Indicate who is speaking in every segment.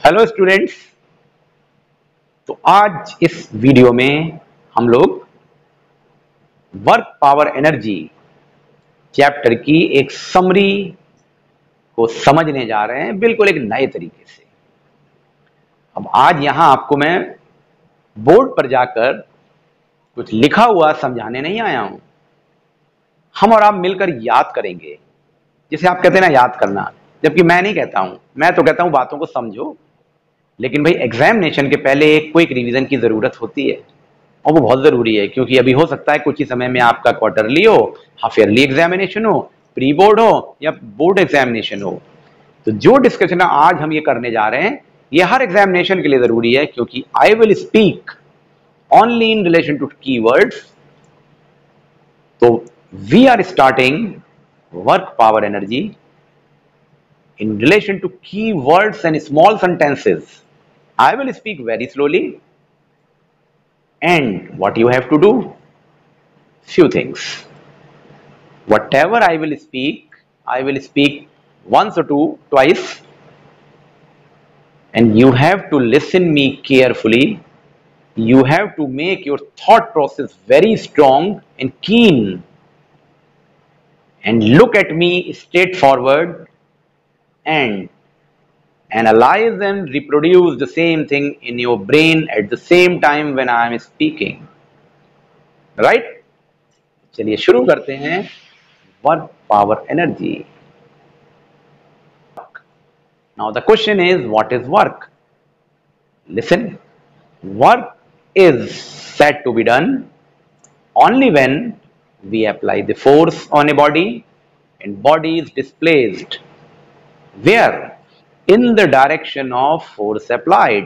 Speaker 1: Hello students. तो आज इस वीडियो में हम लोग वर्क पावर एनर्जी चैप्टर की एक समरी को समझने जा रहे हैं, बिल्कुल एक नए तरीके से। अब आज यहां आपको मैं बोर्ड पर जाकर कुछ लिखा हुआ समझाने नहीं आया हूं। हम और आप मिलकर याद करेंगे, जिसे आप कहते हैं ना याद करना, जबकि मैं नहीं कहता हूं, मैं तो कहता हूं बातों को समझो। लेकिन भाई एग्जामिनेशन के पहले एक क्विक रिवीजन की जरूरत होती है, और वो बहुत जरूरी है, क्योंकि अभी हो सकता है कुछ ही समय में आपका क्वार्टरली हो, हाफ ईयरली एग्जामिनेशन हो, प्री बोर्ड हो या बोर्ड एग्जामिनेशन हो। तो जो डिस्कशन आज हम ये करने जा रहे हैं, ये हर एग्जामिनेशन के लिए जरूरी है, क्योंकि I will speak only in relation to keywords. तो we are starting work power energy in relation to key words and small sentences. I will speak very slowly, and what you have to do, few things. Whatever I will speak once or twice, and you have to listen me carefully. You have to make your thought process very strong and keen, and look at me straightforward and analyze and reproduce the same thing in your brain at the same time when I am speaking. Right? चलिए शुरू करते हैं। Work power energy. Now the question is, what is work? Listen, work is said to be done only when we apply the force on a body and body is displaced where? In the direction of force applied.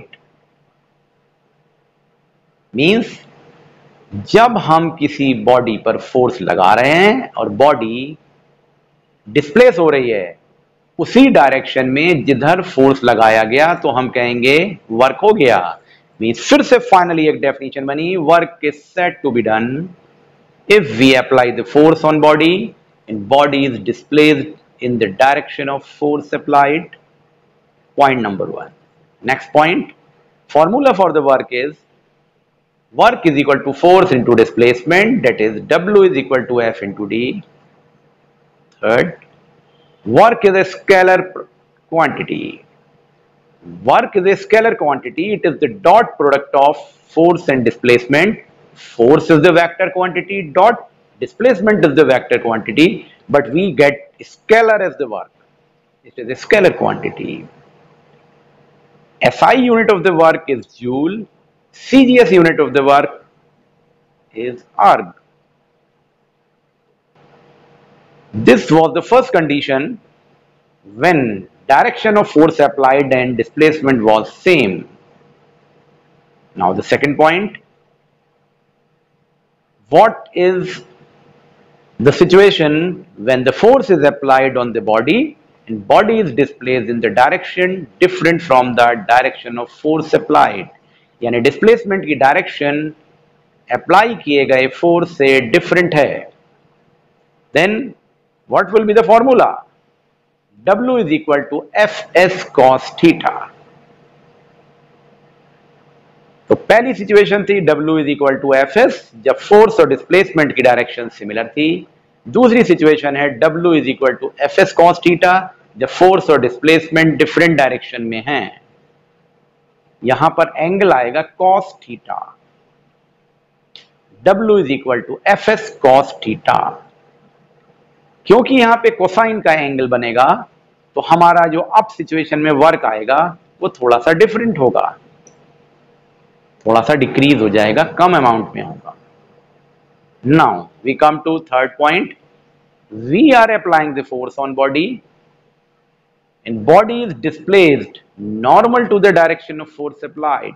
Speaker 1: Means जब हम किसी body पर force लगा रहे हैं और body displace हो रही है उसी डायरेक्शन में जिधर फोर्स लगाया गया, तो हम कहेंगे वर्क हो गया। मींस फिर से फाइनली एक डेफिनेशन बनी, work is said to be done if we apply the force on body and body is displaced in the direction of force applied. Point number one. Next point, formula for the work is work is equal to force into displacement, that is W is equal to F into D. Third, work is a scalar quantity. Work is a scalar quantity. It is the dot product of force and displacement. Force is the vector quantity, dot displacement is the vector quantity, but we get scalar as the work. It is a scalar quantity. SI unit of the work is joule, CGS unit of the work is erg. This was the first condition when direction of force applied and displacement was same. Now the second point, what is the situation when the force is applied on the body and body is displaced in the direction different from the direction of force applied? यानी displacement की direction apply किए गए force से different है। Then what will be the formula? W is equal to Fs cos theta. तो पहली situation थी W is equal to Fs, जब फोर्स और डिस्प्लेसमेंट की डायरेक्शन सिमिलर थी। दूसरी सिचुएशन है W is equal to Fs cos theta, जब फोर्स और डिस्प्लेसमेंट डिफरेंट डायरेक्शन में हैं। यहां पर एंगल आएगा cos theta. W is equal to Fs cos theta. क्योंकि यहां पे कोसाइन का एंगल बनेगा, तो हमारा जो अप सिचुएशन में वर्क आएगा वो थोड़ा सा डिफरेंट होगा, थोड़ा सा डिक्रीज हो जाएगा, कम अमाउंट में होगा। Now we come to third point, we are applying the force on body and body is displaced normal to the direction of force applied.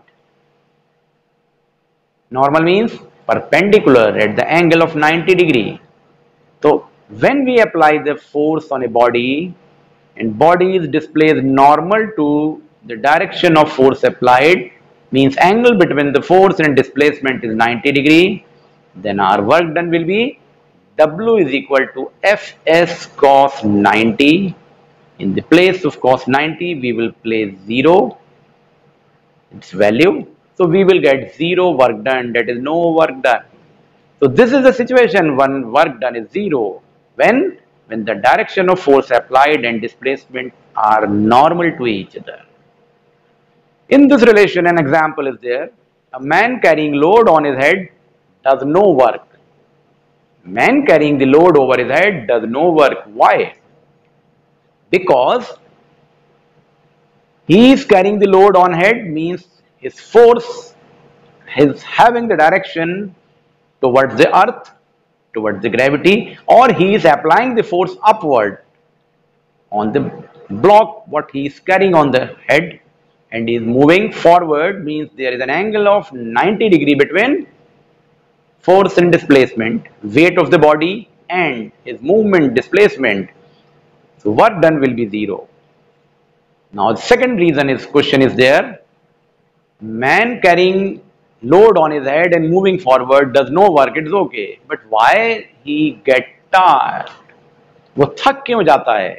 Speaker 1: Normal means perpendicular at the angle of 90 degree. So when we apply the force on a body and body is displaced normal to the direction of force applied, means angle between the force and displacement is 90 degree, then our work done will be W is equal to Fs cos 90. In the place of cos 90, we will place 0, its value. So we will get 0 work done, that is no work done. So this is the situation when work done is 0. When the direction of force applied and displacement are normal to each other. In this relation, an example is there. A man carrying load on his head does no work. Man carrying the load over his head does no work. Why? Because he is carrying the load on head means his force is having the direction towards the earth, towards the gravity, or he is applying the force upward on the block what he is carrying on the head, and he is moving forward means there is an angle of 90 degrees between force and displacement, weight of the body and his movement displacement. So work done will be 0. Now the second reason is question is there. Man carrying load on his head and moving forward does no work, it's okay. But why he get tired? वो थक क्यों जाता है?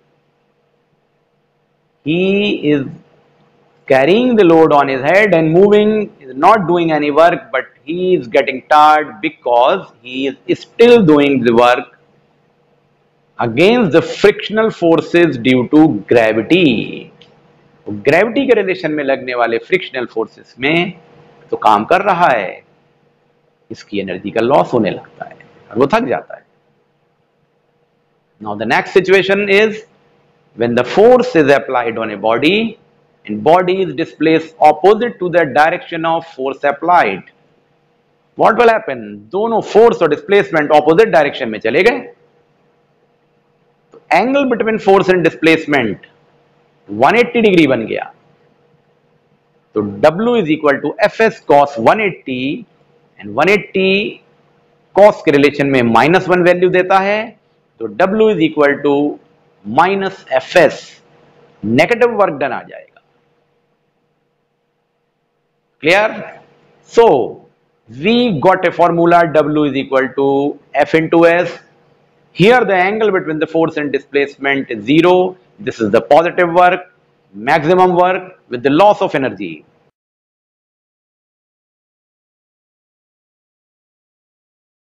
Speaker 1: He is carrying the load on his head and moving, is not doing any work, but he is getting tired because he is still doing the work against the frictional forces due to gravity. Gravity के relation में लगने वाले frictional forces में तो काम कर रहा है, इसकी एनर्जी का लॉस होने लगता है और वो थक जाता है. Now the next situation is when the force is applied on a body and body is displaced opposite to the direction of force applied. What will happen? दोनों force और displacement opposite direction में चले गए. तो angle between force and displacement 180 degree बन गया. तो W is equal to Fs cos 180 and 180 cos के रिलेशन में -1 वैल्यू देता है. तो W is equal to -Fs, negative work done आ जाएगा. Clear? So we got a formula W is equal to F into S. Here the angle between the force and displacement is 0. This is the positive work, maximum work with the loss of energy.